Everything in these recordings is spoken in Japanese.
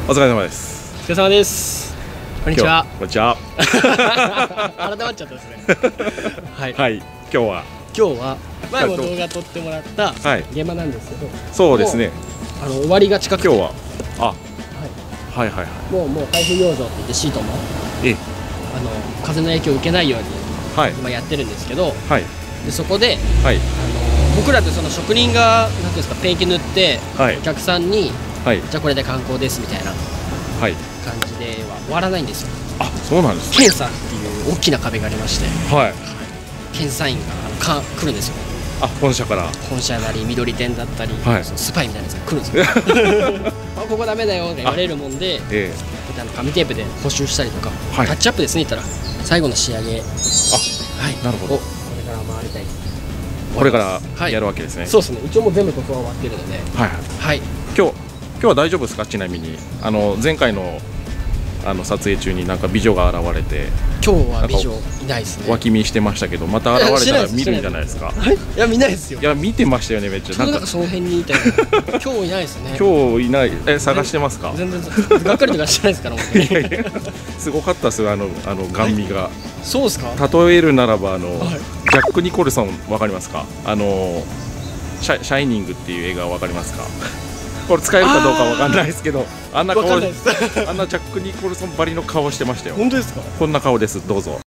お疲れ様です。 お疲れ様です。こんにちは。 こんにちは。 改まっちゃったですね。はい。 はい。今日は前も動画撮ってもらった現場なんですけど、 そうですね。 終わりが近くて、 今日ははいはいはい。 もう台風養生って言ってシートも風の影響を受けないように今やってるんですけど、でそこで僕らってその職人がなんていうんですか、ペンキ塗ってお客さんにじゃあこれで観光ですみたいな感じでは終わらないんですよ。 あ、そうなんですね。 検査っていう大きな壁がありまして、検査員が来るんですよ。 あ、本社なり緑店だったり、スパイみたいなやつが来るんですよ。ここダメだよって言われるもんで、紙テープで補修したりとか、タッチアップですね言ったら最後の仕上げ、 なるほど。 これから回りたい。 これからやるわけですね。 そうですね。一応もう全部ここは終わってるので、 今日は大丈夫ですか？ちなみに前回の撮影中になんか美女が現れて、 今日は美女いないですね。 脇見してましたけど、また現れたら見るんじゃないですか？ いや見ないですよ。 いや見てましたよね、めっちゃ。 なんかその辺にいたよ。今日いないですね。 今日いない。探してますか？ 全然がっかりとかしてないですから本当に。 すごかったですよ、ガン見が。 そうですか？ 例えるならばジャック・ニコルソンわかりますか？シャイニングっていう映画わかりますか？これ使えるかどうかわかんないですけど、あんなジャック・ニコルソンばりの顔してましたよ。 本当ですか？ こんな顔です。どうぞ。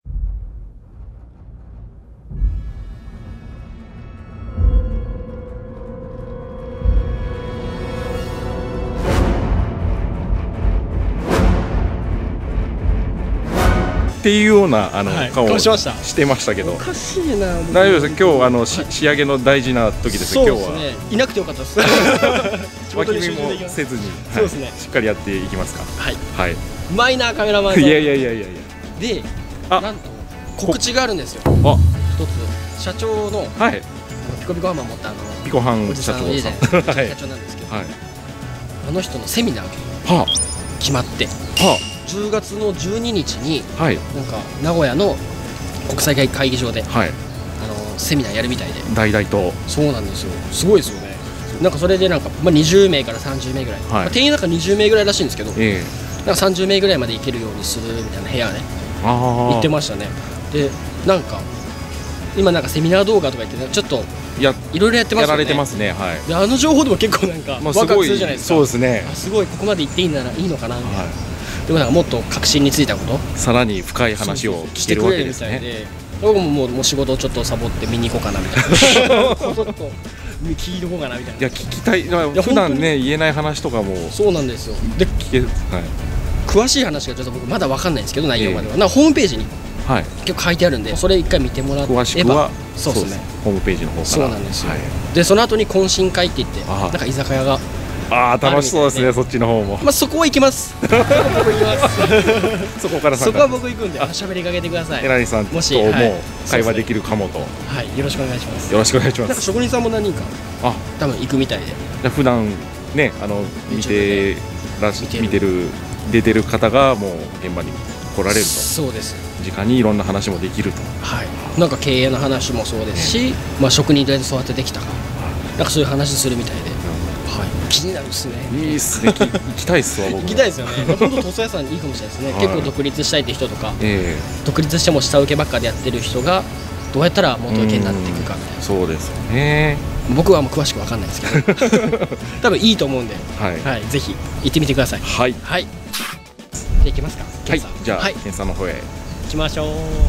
っていうような顔をしてましたけど、 おかしいな。 大丈夫です。今日仕上げの大事な時です。今日はいなくてよかったです。 脇見もせずにしっかりやっていきますか？はい。 マイナーカメラマン。 いやで、なんと告知があるんですよ。一つ社長のピコピコハンマー持ったピコハン社長さん、 社長なんですけど、あの人のセミナーが決まって、10月の12日になんか名古屋の国際会議場でセミナーやるみたいで、 大々と。 そうなんですよ。すごいですよね。なんかそれでなんか20名から30名ぐらい、定員なんか20名ぐらいらしいんですけど、なんか30名ぐらいまで行けるようにするみたいな部屋ね行ってましたね。でなんか今なんかセミナー動画とか言ってちょっといろいろやってますよね。 やられてますね。 で情報でも結構なんかワクワクするじゃないですか。 そうですね。 すごい、ここまで行っていいならいいのかなみたいな。でもなんかもっと確信についたこと、 さらに深い話を聞けるわけですね。 僕ももう仕事をちょっとサボって見に行こうかなみたいな。ちょっと聞いとこうかなみたいな。 いや聞きたい。普段ね言えない話とかも。 そうなんですよ。で詳しい話がちょっと僕まだ分かんないんですけど、内容まではなんかホームページに結構書いてあるんで、それ一回見てもらって。 詳しくはそうですね、ホームページの方から。 そうなんですよ。でその後に懇親会って言ってなんか居酒屋が。 楽しそうですね、そっちの方も。 そこは行きます。 そこからそこは僕行くんで喋りかけてください。 えなりさんとも会話できるかもと。よろしくお願いします。 よろしくお願いします。 なんか職人さんも何人か多分行くみたいで。 普段ね出てる方がもう現場に来られると。 そうです。 時間にいろんな話もできると。 なんか経営の話もそうですし、職人で育ててきたかなんかそういう話するみたいで。気になるですね。 いいっすね。行きたいっすわ。僕行きたいですよね。本当塗装屋さんいいかもしれないですね。結構独立したいって人とか、独立しても下請けばっかでやってる人がどうやったら元請けになっていくかみたいな。 そうですよね。 僕はもう詳しく分かんないですけど、多分いいと思うんで、ぜひ行ってみてください。じゃあ行きますか。 じゃあ検査の方へ行きましょう。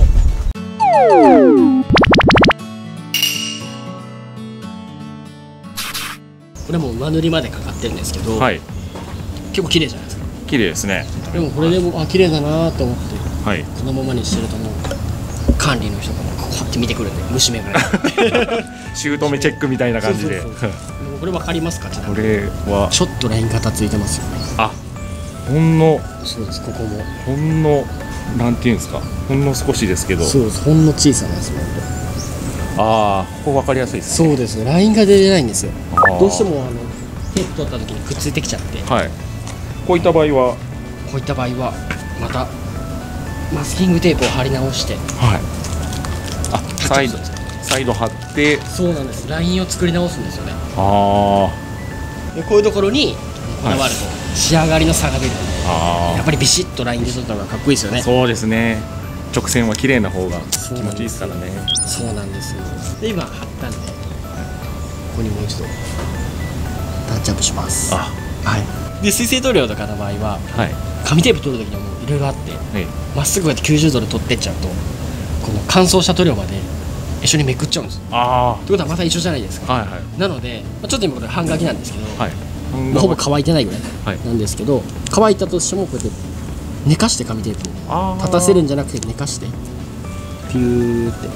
これも上塗りまでかかってるんですけど、結構綺麗じゃないですか。 綺麗ですね。 でもこれでも綺麗だなと思って、このままにしてるともう管理の人がこうやって見てくるんで、虫眼鏡。 姑チェックみたいな感じで。 これ分かりますか？ これはちょっとライン型ついてますよね。 ほんの。 そうです。ここもほんのなんていうんですか。ほんの少しですけど。 そうです。ほんの小さなですね。 ここ分かりやすいですね。 そうですね。ラインが出てないんですよ。どうしてもテープ取った時にくっついてきちゃって。 こういった場合はまたマスキングテープを貼り直して、 サイド貼って。そうなんです。ラインを作り直すんですよね。でこういうところにこだわると。 仕上がりの差が出る。やっぱりビシッとラインで撮ったのがかっこいいですよね。 そうですね。直線は綺麗な方が気持ちいいですからね。 そうなんですよ。で今貼ったんで、ここにもう一度タッチアップします。はい。で水性塗料とかの場合は、紙テープ取る時にはもういろいろあって、まっすぐこうやって90度で取ってっちゃうと、この乾燥した塗料まで一緒にめくっちゃうんです。ということはまた一緒じゃないですか。なのでちょっと今これ半書きなんですけど、ほぼ乾いてないぐらいなんですけど、乾いたとしてもこうやって寝かして紙テープを立たせるんじゃなくて寝かしてピューって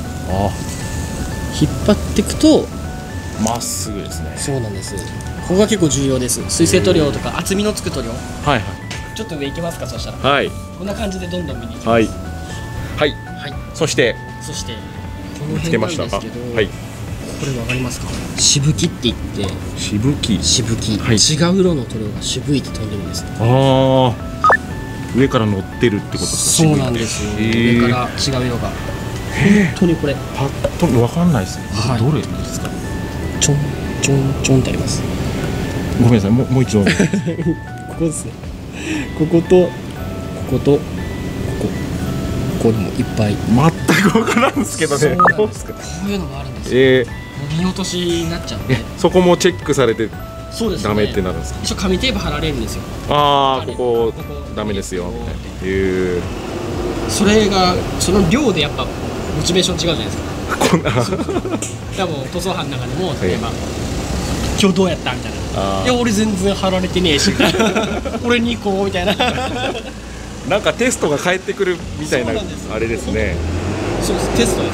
引っ張っていくとまっすぐですね。 そうなんです。ここが結構重要です。水性塗料とか厚みのつく塗料、ちょっと上行けますか。そしたらこんな感じでどんどん見に行きます。そしてこの辺なんですけど、これわかりますか？しぶきって言って、しぶき、違う色の塗料が渋いって飛んでるんです。 上から乗ってるってことですか？ そうなんですよ。上から違う色が。本当にこれパッとわかんないですね。どれですか？ ちょんちょんちょんってあります。 ごめんなさい、もう一度。ここですね。こことこことここにもいっぱい。 全くわからんですけどね。 こういうのもあるんですよ。見落としになっちゃうんで。そこもチェックされてダメってなるんですか？ 一応紙テープ貼られるんですよ。 ここダメですよみたいな。 それがその量でやっぱモチベーション違うじゃないですか。こんな多分塗装班の中でも例えば今日どうやったみたいな。いや俺全然貼られてねえし。俺に行こうみたいな。 なんかテストが返ってくるみたいなあれですね。 そうです、テストです。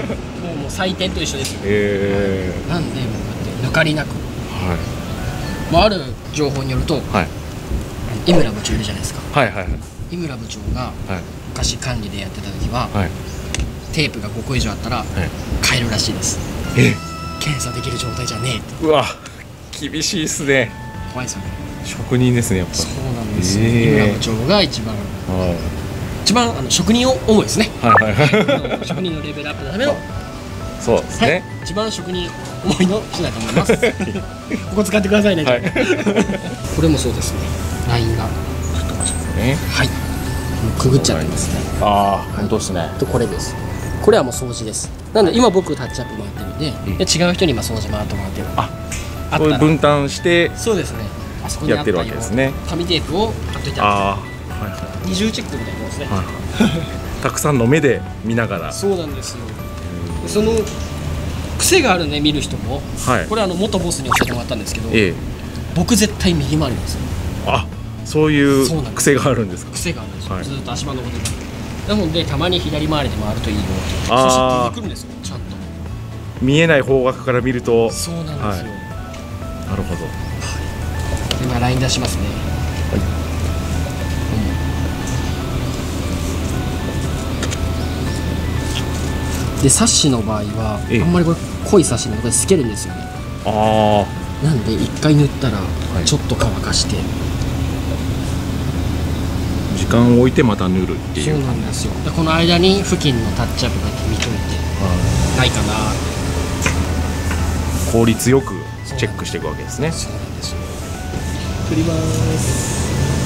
もう採点と一緒ですよ。なんでもう抜かりなく。ある情報によると、井村部長いるじゃないですか。井村部長が昔管理でやってた時は、テープが5個以上あったら変えるらしいです。検査できる状態じゃねえって。うわ、 厳しいですね。 怖いですよね。 職人ですね、やっぱ。 そうなんですよ。井村部長が一番職人を思いですね。職人のレベルアップのための。 そうですね。 一番職人思いの人だと思います。ここ使ってくださいね。これもそうですね。ラインが吹っ飛ばしますね。くぐっちゃってますね。 本当ですね。 これです。これはもう掃除です。なので今僕タッチアップ回ってるんで、違う人に今掃除回ってもらってる。 これ分担してそうですね。あそこにやってるわけですね。 紙テープを貼っといてある。二重チェックみたいなものですね。 たくさんの目で見ながら。 そうなんですよ。その癖があるね、見る人も。これ元ボスに教えてもらったんですけど、僕絶対右回りなんですよ。 そういう癖があるんですか？ 癖があるんですよ。ずっと足場のことで。なのでたまに左回りで回るといいよ。そして出てくるんですよ。ちゃんと。 見えない方角から見ると。 そうなんですよ。 なるほど。 今ライン出しますね。でサッシの場合はあんまりこれ濃いサッシなので透けるんですよね。なんで一回塗ったらちょっと乾かして、 時間を置いてまた塗るっていう。 そうなんですよ。でこの間に付近のタッチアップだけ見といてないかな。 効率よくチェックしていくわけですね。 そうなんですよ。振ります。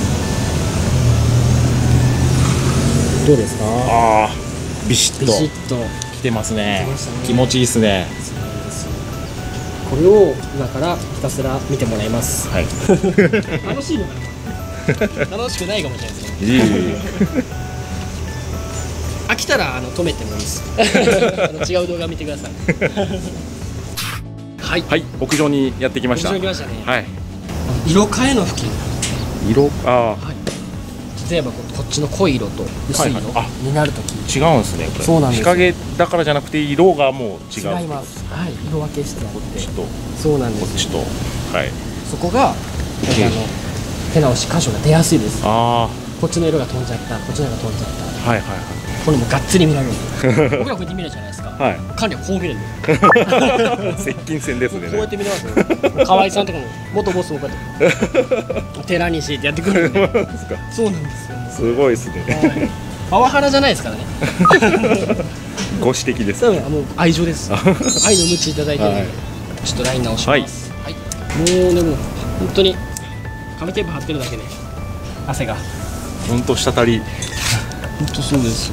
どうですか？ ビシッときてますね。気持ちいいですね。 これを今からひたすら見てもらいます。楽しいのかな？楽しくないかもしれないですね。飽きたら止めてもいいです。違う動画見てください。はい、 屋上にやってきました。 屋上に来ましたね。色変えの付近。例えばこっちの濃い色と薄い色になるとき違うんですね。これそうなんです。日陰だからじゃなくて色がもう違う。 違います。色分けしてあって。 そうなんです。 こっちとそこが手直し箇所が出やすいです。こっちの色が飛んじゃった、こっちの色が飛んじゃった。これもがっつり見られる。僕らこうやって見るじゃないですか。管理はこう見れる。 接近戦ですね。 こうやって見れますよ。河合さんとかも元ボスもこうやって寺西ってやってくるんで。そうなんですよ。 すごいですね。 パワハラじゃないですからね。 ご指摘です。 もう愛情です。愛の鞭いただいてるんで、ちょっとライン直します。もうでも本当に紙テープ貼ってるだけで汗が本当滴り。 本当そうですよ。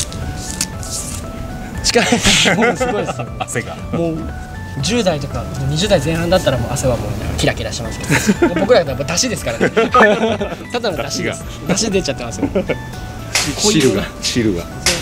力もうすごいですよ。 汗がもう10代とか20代前半だったらもう汗はもうキラキラしてますけど、僕らだと出汁ですからね。ただの出汁です。出汁出ちゃってますよ。 汁が。そうなんですよ。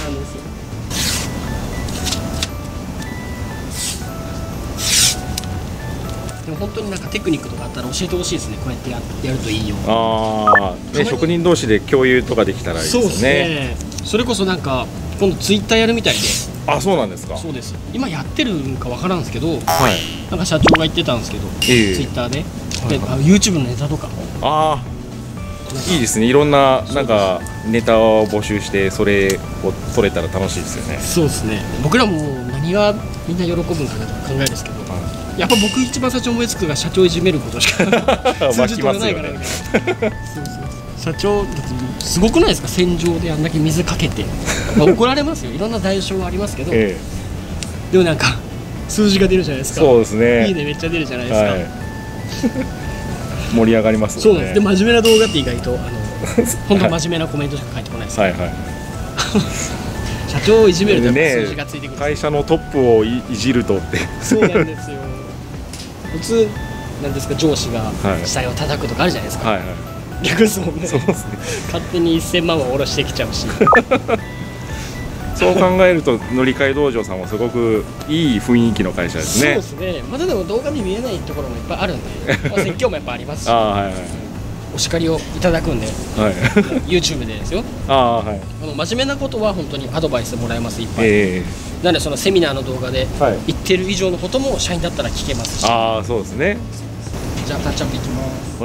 でも本当になんかテクニックとかあったら教えてほしいですね。こうやってやるといいよ。 ああ、ね、職人同士で共有とかできたらいいですよね。そうですね。 それこそなんか今度ツイッターやるみたいで。 あ、そうなんですか。 そうです。今やってるんかわからんですけど、はい、なんか社長が言ってたんですけど、ツイッターで、YouTube のネタとか。 ああ、いいですね。いろんななんかネタを募集してそれを取れたら楽しいですよね。 そうですね。僕らも何がみんな喜ぶんかなと考えですけど、やっぱ僕一番最初思いつくのが社長いじめることしか通じてないからみたいな。社長だってすごくないですか。戦場であんだけ水かけて、怒られますよ。いろんな代償はありますけど、でもなんか数字が出るじゃないですか。 そうですね。 いいねめっちゃ出るじゃないですか。 盛り上がりますよね。 そうなんです。で真面目な動画って意外と本当真面目なコメントしか返ってこないです。はいはい。社長をいじめると数字がついてくる。 会社のトップをいじるとって。 そうなんですよ。普通なんですか、上司が下を叩くとかあるじゃないですか。はいはい。逆ですもんね。そうですね。勝手に1000万は下ろしてきちゃうし。 そう考えると乗り換え道場さんはすごくいい雰囲気の会社ですね。 そうですね。まだでも動画に見えないところもいっぱいあるんで、説教もやっぱありますし、 はいはい、 お叱りをいただくんで、はい、YouTube でですよ。はい、真面目なことは本当にアドバイスもらえますいっぱい。なのでそのセミナーの動画で言ってる以上のことも社員だったら聞けますし。 ああ、そうですね。 じゃあタッチアップいきます。はい。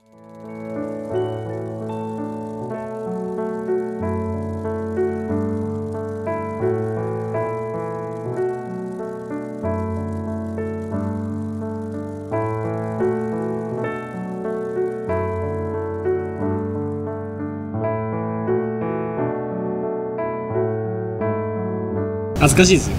恥ずかしいですよ。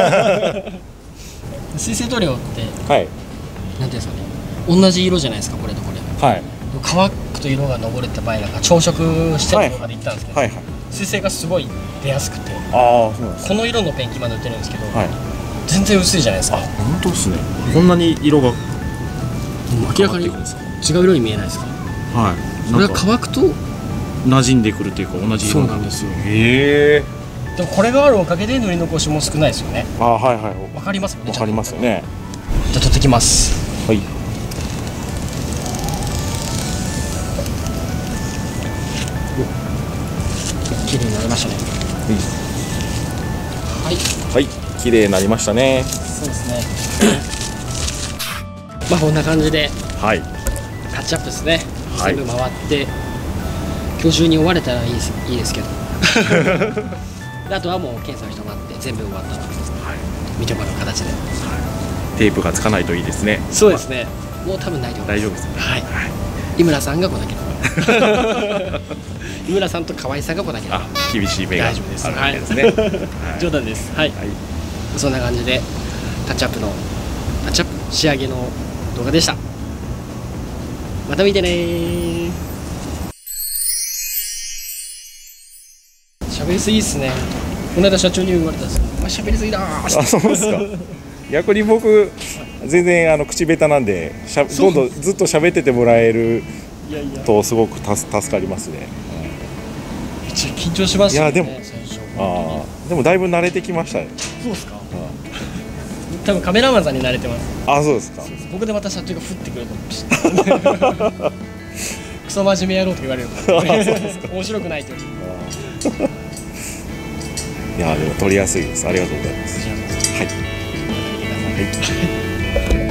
水性塗料って、はい、なんていうんですかね、同じ色じゃないですか、これとこれ。はい。乾くと色が残るって場合なんか朝食してる動画で言ったんですけど、はいはい、水性がすごい出やすくて、ああ、そうなんです。この色のペンキ今塗ってるんですけど、はい、全然薄いじゃないですか。 本当ですね。こんなに色が明らかに違う色に見えないですか。はい。これが乾くと馴染んでくるというか同じ色なんですよ。 へえ。 でもこれがあるおかげで塗り残しも少ないですよね。 あ、はいはい。 わかりますよね。 わかりますよね。 じゃあ取ってきます。はい。綺麗になりましたね。はい。 はい。綺麗になりましたね。 そうですね。まあこんな感じで。はい。タッチアップですね。全部回って今日中に終われたらいいですけど。あとはもう検査が一回って全部終わったら、はい、見てもらう形で、はい、 テープがつかないといいですね。 そうですね。もう多分ないと思います。 大丈夫ですね。はい。 井村さんが来なければ。井村さんと河合さんが来なければ。 厳しい目があるわけですね。 冗談です。はい。そんな感じでタッチアップ仕上げの動画でした。また見てねー。喋りすぎっすね。この間社長に言われたんですけど、お前喋りすぎだー。 あ、そうですか。逆に僕全然口下手なんでどんどんずっと喋っててもらえるとすごく助かりますね。 めっちゃ緊張しますよね。いやでもでもだいぶ慣れてきましたね。 そうですか。多分カメラマンさんに慣れてます。 あ、そうですか。 僕でまた社長が降ってくると思うし。クソ真面目やろうと言われる。面白くないって言われる。 いやでも撮りやすいです。ありがとうございます。はい。 はい。